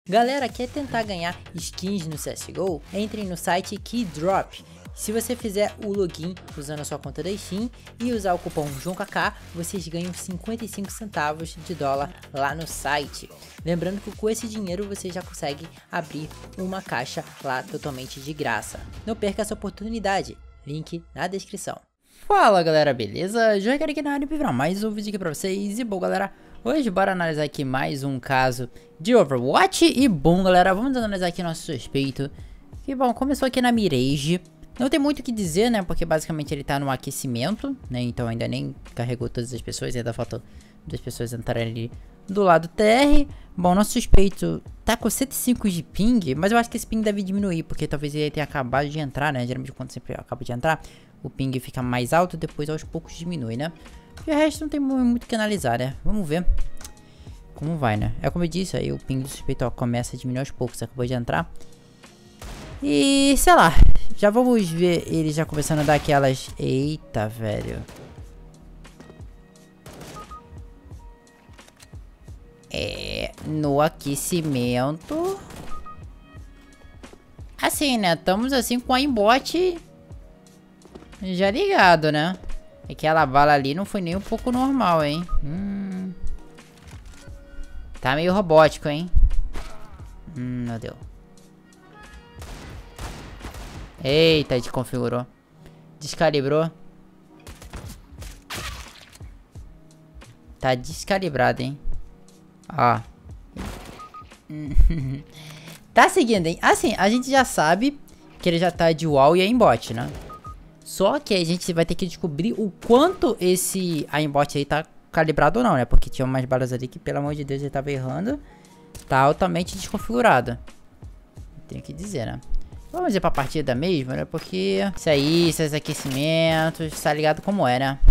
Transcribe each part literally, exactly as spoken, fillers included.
Galera, quer tentar ganhar skins no C S G O? Entre no site Keydrop. Se você fizer o login usando a sua conta da Steam e usar o cupom João Kaká, vocês ganham cinquenta e cinco centavos de dólar lá no site. Lembrando que com esse dinheiro você já consegue abrir uma caixa lá totalmente de graça. Não perca essa oportunidade, link na descrição. Fala galera, beleza? João aqui na área para mais um vídeo aqui pra vocês. E bom galera, hoje bora analisar aqui mais um caso de Overwatch. E bom galera, vamos analisar aqui nosso suspeito. Que bom, começou aqui na Mirage. Não tem muito o que dizer, né, porque basicamente ele tá no aquecimento, né, então ainda nem carregou todas as pessoas, ainda faltam duas pessoas entrarem ali do lado T R. Bom, nosso suspeito tá com cento e cinco de ping, mas eu acho que esse ping deve diminuir, porque talvez ele tenha acabado de entrar, né, geralmente quando sempre acaba de entrar, o ping fica mais alto, depois aos poucos diminui, né. E o resto não tem muito o que analisar, né, vamos ver como vai, né. É como eu disse, aí o ping do suspeito, ó, começa a diminuir aos poucos, acabou de entrar. E, sei lá, já vamos ver ele já começando a dar aquelas... Eita, velho. É, no aquecimento... Assim, né, estamos assim com a aimbot já ligado, né. Aquela bala ali não foi nem um pouco normal, hein. Hum. Tá meio robótico, hein. Hum, meu Deus. Eita, desconfigurou. Descalibrou. Tá descalibrado, hein. Ó. Tá seguindo, hein. Assim, a gente já sabe que ele já tá de wall e aimbot, né. Só que a gente vai ter que descobrir o quanto esse aimbot aí tá calibrado ou não, né. Porque tinha umas balas ali que, pelo amor de Deus, ele tava errando. Tá altamente desconfigurado. Tenho que dizer, né. Vamos ir pra partida mesmo, né? Porque isso aí, esses aquecimentos, tá ligado como é, né?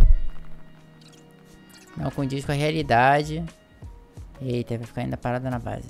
Não condiz com a realidade. Eita, vai ficar ainda parada na base.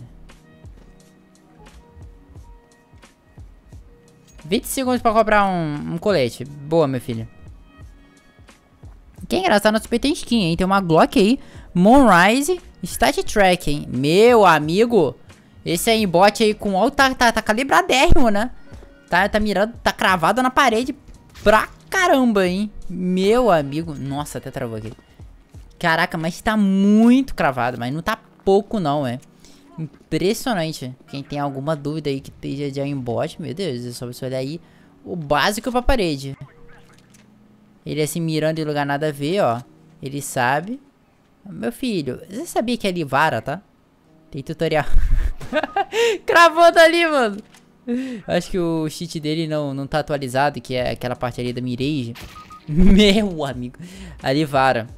vinte segundos pra comprar um, um colete. Boa, meu filho. Que é engraçado, nosso P tem skin, hein? Tem uma Glock aí. Moonrise Stat Track, hein? Meu amigo. Esse aí, bot aí com o tá, tá, tá calibradérrimo, né? Tá, tá mirando, tá cravado na parede pra caramba, hein? Meu amigo. Nossa, até travou aqui. Caraca, mas tá muito cravado. Mas não tá pouco, não, é. Impressionante. Quem tem alguma dúvida aí que esteja de aimbot, meu Deus, é só você olhar aí o básico pra parede. Ele assim, mirando em lugar nada a ver, ó. Ele sabe. Meu filho, você sabia que é Livara, tá? Tem tutorial. Cravou dali, mano. Acho que o cheat dele não, não tá atualizado, que é aquela parte ali da Mirage. Meu amigo. Ali vara.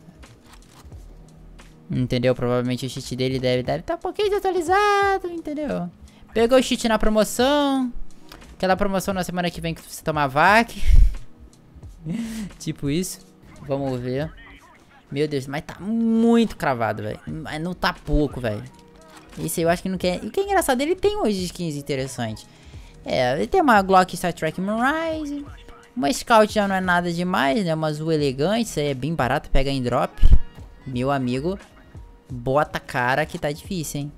Entendeu? Provavelmente o cheat dele deve estar tá um pouquinho desatualizado, entendeu? Pegou o cheat na promoção. Aquela promoção na semana que vem que você toma vac. Tipo isso. Vamos ver. Meu Deus, mas tá muito cravado, velho. Mas não tá pouco, velho. Esse eu acho que não quer. E o que é engraçado, ele tem hoje skins interessantes. É, ele tem uma Glock Star Trek Moonrise. Uma Scout já não é nada demais, né? Uma azul elegante, isso aí é bem barato, pega em drop. Meu amigo, bota cara que tá difícil, hein?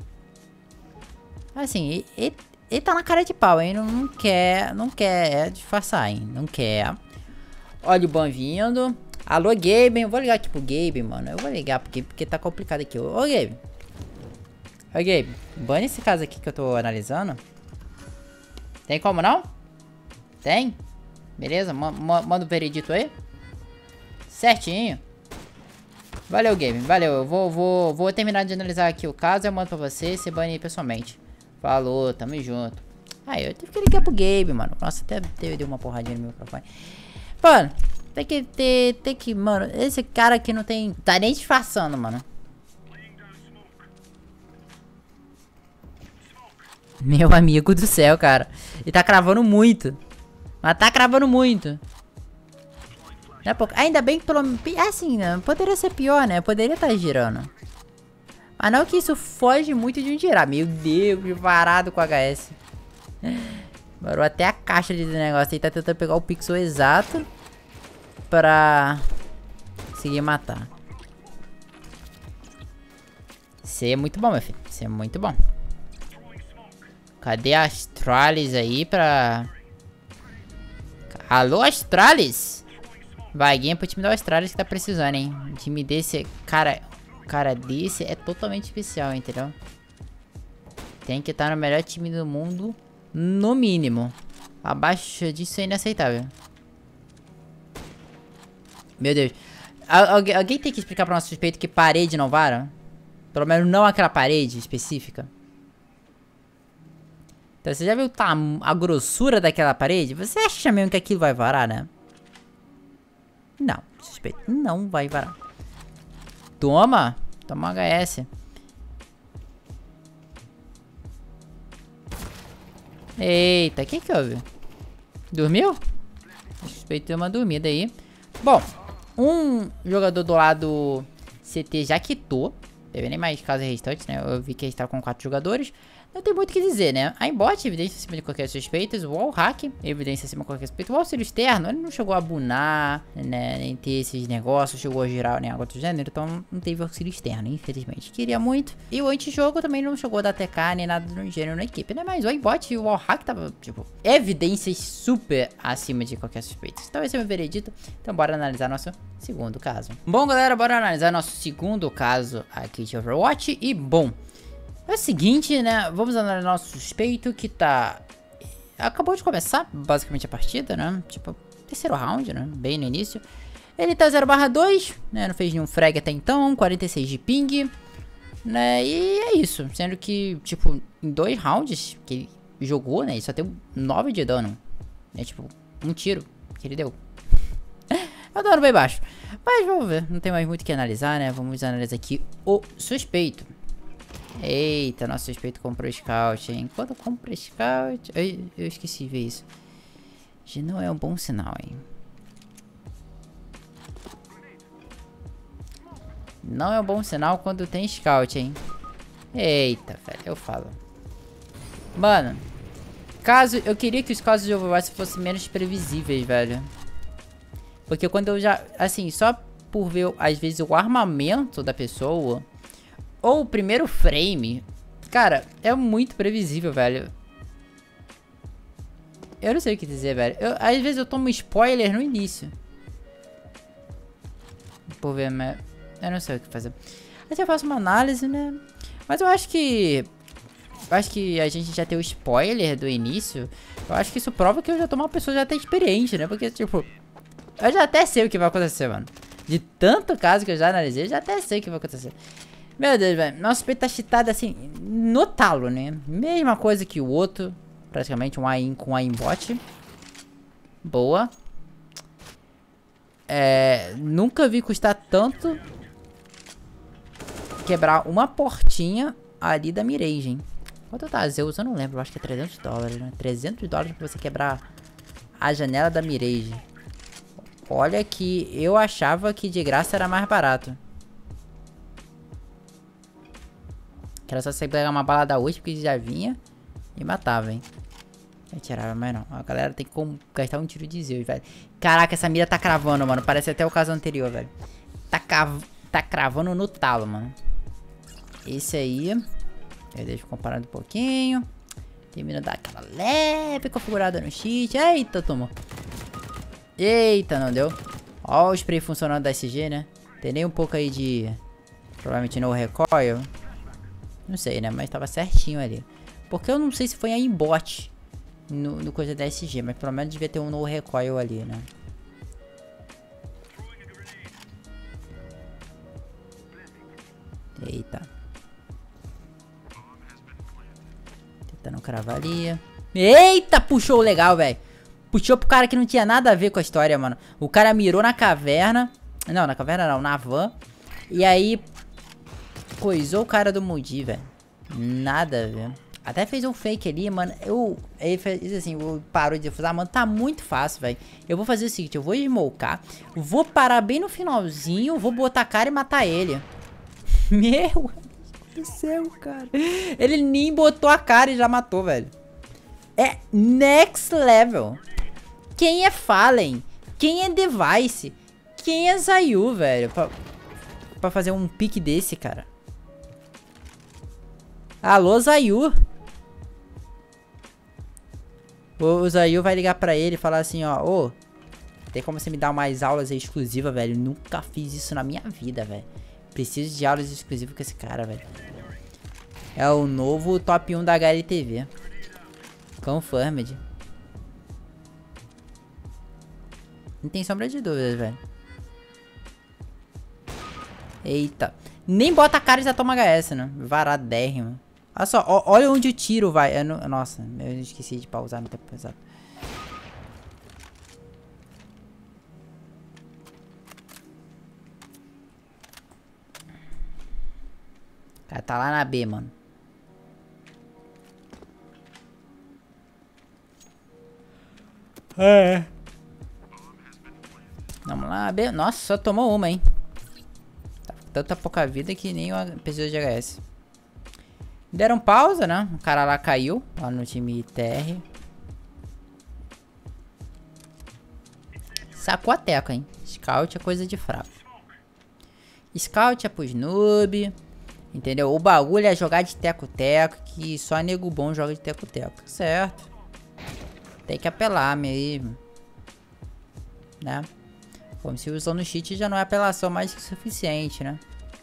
Assim, ele, ele, ele tá na cara de pau, hein? Não, não quer, não quer disfarçar, hein? Não quer. Olha o ban vindo. Alô, Gabe, eu vou ligar aqui pro Gabe, mano. Eu vou ligar porque, porque tá complicado aqui. Ô, Gabe. Ô, Gabe, bane esse caso aqui que eu tô analisando. Tem como não? Tem? Beleza, ma ma manda o veredito aí. Certinho. Valeu, Gabe, valeu. Eu vou, vou, vou terminar de analisar aqui o caso. Eu mando pra você, você bane aí pessoalmente. Falou, tamo junto. Aí, eu tive que ligar pro Gabe, mano. Nossa, até deu uma porradinha no meu microfone. Mano, tem que ter, tem que, mano, esse cara aqui não tem, tá nem disfarçando, mano. Meu amigo do céu, cara. Ele tá cravando muito. Mas tá cravando muito. Não é pouco. Ainda bem que pelo... Assim, né? Poderia ser pior, né? Poderia estar girando. Mas não que isso foge muito de um girar. Meu Deus, varado com H S. Parou até a caixa de negócio. Ele tá tentando pegar o pixel exato pra conseguir matar. Isso é muito bom, meu filho. Isso é muito bom. Cadê a Astralis aí pra... Alô, Astralis? Vaguinha pro time da Astralis que tá precisando, hein? Um time desse, cara... Cara desse é totalmente especial, entendeu? Tem que estar no melhor time do mundo, no mínimo. Abaixo disso é inaceitável. Meu Deus. Algu alguém tem que explicar pra nosso suspeito que parede não vara? Pelo menos não aquela parede específica. Então, você já viu a grossura daquela parede? Você acha mesmo que aquilo vai varar, né? Não, suspeito. Não vai varar. Toma. Toma um H S. Eita, o que que houve? Dormiu? Suspeito de uma dormida aí. Bom, um jogador do lado C T já quitou. Teve nem mais casos restantes, né? Eu vi que ele estava com quatro jogadores. Não tem muito o que dizer, né? A Aimbot, evidência acima de qualquer suspeita. O Wallhack, evidência acima de qualquer suspeita. O auxílio externo, ele não chegou a bunar, né? Nem ter esses negócios, chegou a girar nem algo do gênero. Então não teve auxílio externo, infelizmente. Queria muito. E o antijogo também não chegou a dar T K nem nada do gênero na equipe, né? Mas o Aimbot e o Wallhack tava, tipo, evidências super acima de qualquer suspeita. Então esse é o meu veredito. Então bora analisar nosso segundo caso. Bom, galera, bora analisar nosso segundo caso aqui de Overwatch. E bom... É o seguinte, né? Vamos analisar nosso suspeito que tá... Acabou de começar, basicamente, a partida, né? Tipo, terceiro round, né? Bem no início. Ele tá zero barra dois, né? Não fez nenhum frag até então, quarenta e seis de ping, né? E é isso. Sendo que, tipo, em dois rounds que ele jogou, né? Ele só deu nove de dano. É tipo, um tiro que ele deu. É um dano bem baixo. Mas vamos ver, não tem mais muito o que analisar, né? Vamos analisar aqui o suspeito. Eita, nosso suspeito comprou Scout, hein? Quando compra Scout... Eu, eu esqueci de ver isso. Já não é um bom sinal, hein? Não é um bom sinal quando tem Scout, hein? Eita, velho, eu falo. Mano, caso... Eu queria que os casos de Overwatch fossem menos previsíveis, velho. Porque quando eu já... Assim, só por ver, às vezes, o armamento da pessoa... Ou o primeiro frame, cara, é muito previsível, velho. Eu não sei o que dizer, velho. Eu, às vezes eu tomo spoiler no início. Por ver, mas eu não sei o que fazer. Aí eu faço uma análise, né? Mas eu acho que... Eu acho que a gente já tem o spoiler do início. Eu acho que isso prova que eu já tô uma pessoa já até experiente, né? Porque, tipo... Eu já até sei o que vai acontecer, mano. De tanto caso que eu já analisei, eu já até sei o que vai acontecer. Meu Deus, velho. Nosso peito tá cheatado assim, no talo, né? Mesma coisa que o outro. Praticamente um A-in com Aimbot. Boa. É... Nunca vi custar tanto quebrar uma portinha ali da Mirage, hein? Quanto tá Zeus? Eu não lembro. Eu acho que é trezentos dólares, né? trezentos dólares pra você quebrar a janela da Mirage. Olha que eu achava que de graça era mais barato. Que era só você pegar uma bala da ult, porque já vinha e matava, hein? Eu tirava, mas não. A galera tem que gastar um tiro de Zeus, velho. Caraca, essa mira tá cravando, mano. Parece até o caso anterior, velho. Tá, cav... tá cravando no talo, mano. Esse aí. Eu deixo comparando um pouquinho. Termina de dar aquela leve configurada no cheat. Eita, tomou. Eita, não deu. Ó o spray funcionando da S G, né? Tem nem um pouco aí de... Provavelmente no recoil. Não sei, né? Mas tava certinho ali. Porque eu não sei se foi aimbot no, no coisa da S G. Mas pelo menos devia ter um no recoil ali, né? Eita. Tentando cravar ali. Eita, puxou legal, velho. Puxou pro cara que não tinha nada a ver com a história, mano. O cara mirou na caverna. Não, na caverna não, na van. E aí... coisou o cara do Moody, velho. Nada a ver. Até fez um fake ali, mano. Eu... Ele fez assim, eu parou de falar, mano, tá muito fácil, velho. Eu vou fazer o seguinte, eu vou smocar. Vou parar bem no finalzinho. Vou botar a cara e matar ele. Meu Deus do céu, cara. Ele nem botou a cara e já matou, velho. É next level. Quem é Fallen? Quem é Device? Quem é Zayu, velho? Pra, pra fazer um pique desse, cara. Alô, Zayu. O Zayu vai ligar pra ele e falar assim, ó. Ô, tem como você me dar umas aulas exclusivas, velho? Nunca fiz isso na minha vida, velho. Preciso de aulas exclusivas com esse cara, velho. É o novo top um da H L T V. Confirmed. Não tem sombra de dúvidas, velho. Eita. Nem bota a cara e já toma H S, né? Varadérrimo. Olha só, ó, olha onde o tiro vai. É no... Nossa, eu esqueci de pausar no tempo exato. O cara tá lá na B, mano. É. Vamos lá, B. Nossa, só tomou uma, hein. Tá com tanta pouca vida que nem precisa de H S. Deram pausa, né? O cara lá caiu, lá no time T R. Sacou a teca, hein? Scout é coisa de fraco. Scout é pros noob. Entendeu? O bagulho é jogar de teco-teco, que só nego bom joga de teco-teco. Certo. Tem que apelar mesmo. Né? Como se usando cheat já não é apelação mais que suficiente, né?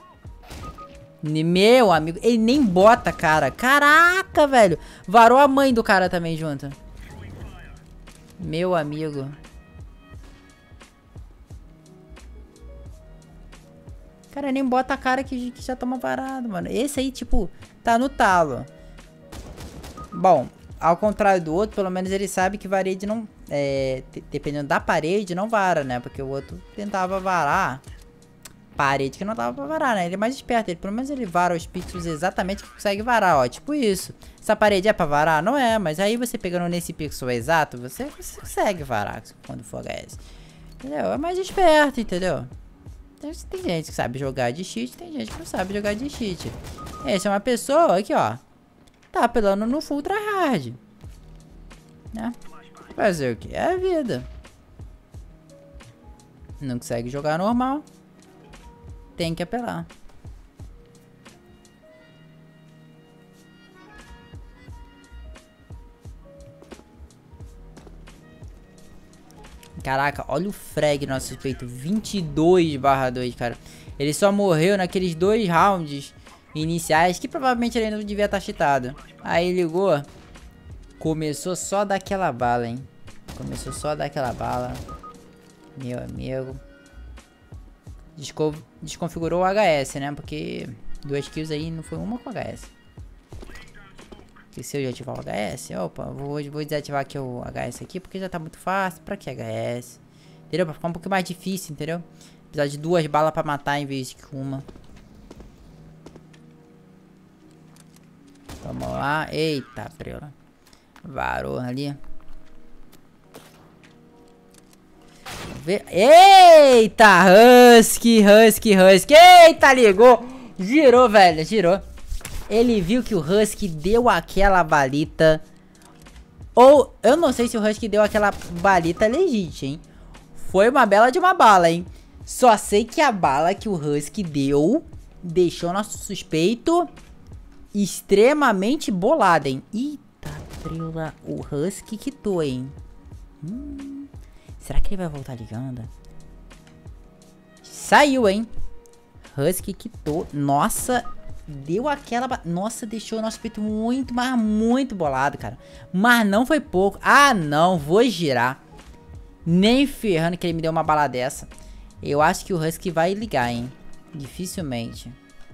Meu amigo, ele nem bota, cara. Caraca, velho. Varou a mãe do cara também junto. Meu amigo. Cara, nem bota a cara que, que já toma varado, mano. Esse aí, tipo, tá no talo. Bom, ao contrário do outro, pelo menos ele sabe que parede não... É, dependendo da parede, não vara, né? Porque o outro tentava varar parede que não dava pra varar, né? Ele é mais esperto, ele, pelo menos ele vara os pixels exatamente que consegue varar, ó. Tipo isso. Essa parede é pra varar? Não é, mas aí você pegando nesse pixel exato, você, você consegue varar quando for H S. Entendeu? É mais esperto, entendeu? Tem, tem gente que sabe jogar de cheat, tem gente que não sabe jogar de cheat. Essa é uma pessoa aqui, ó. Tá apelando no full tryhard. Né? Fazer o que? É a vida. Não consegue jogar normal. Tem que apelar. Caraca, olha o frag nosso suspeito. vinte e dois barra dois, cara. Ele só morreu naqueles dois rounds iniciais que provavelmente ele não devia estar cheatado. Aí ligou. Começou só a dar aquela bala, hein. Começou só a dar aquela bala. Meu amigo. Desco desconfigurou o H S, né? Porque duas kills aí não foi uma com H S. Porque se eu já ativar o H S, opa, vou, vou desativar aqui o H S aqui, porque já tá muito fácil. Pra que H S? Entendeu? Pra ficar um pouquinho mais difícil, entendeu? Precisar de duas balas pra matar em vez de uma. Vamos lá. Eita, prela. Varou ali. Eita, Husky, Husky, Husky. Eita, ligou. Girou, velho, girou. Ele viu que o Husky deu aquela balita. Ou, eu não sei se o Husky deu aquela balita legítima, hein. Foi uma bela de uma bala, hein. Só sei que a bala que o Husky deu deixou nosso suspeito extremamente bolado, hein. Eita, prila, o Husky quitou, hein. Hum... Será que ele vai voltar ligando? Saiu, hein? Husky quitou. Nossa, deu aquela... Nossa, deixou o nosso peito muito, mas muito bolado, cara. Mas não foi pouco. Ah, não. Vou girar. Nem ferrando que ele me deu uma bala dessa. Eu acho que o Husky vai ligar, hein? Dificilmente.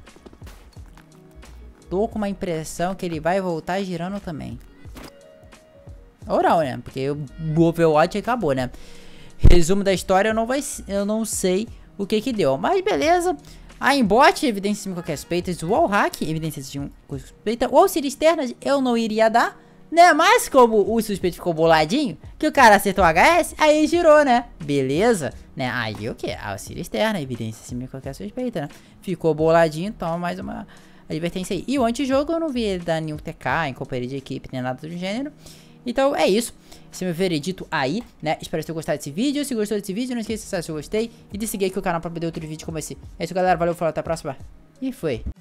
Tô com uma impressão que ele vai voltar girando também. Ou não, né? Porque o Overwatch acabou, né? Resumo da história, eu não, vai, eu não sei o que que deu. Mas beleza. A Aimbot, evidências de qualquer suspeitas. Wallhack, evidências de um suspeita. Ou auxílio externas, eu não iria dar. Né? Mas como o suspeito ficou boladinho, que o cara acertou o H S, aí girou, né? Beleza? Né? Aí o que? Auxílio externa, evidências de qualquer suspeita, né? Ficou boladinho, então mais uma advertência aí. E o antijogo, eu não vi ele dar nenhum T K em companhia de equipe, nem nada do gênero. Então é isso, esse é meu veredito aí, né? Espero que tenham gostado desse vídeo. Se gostou desse vídeo, não esqueça de acessar se eu gostei e de seguir aqui o canal pra poder outro vídeo como esse. É isso, galera, valeu, falou, até a próxima e foi.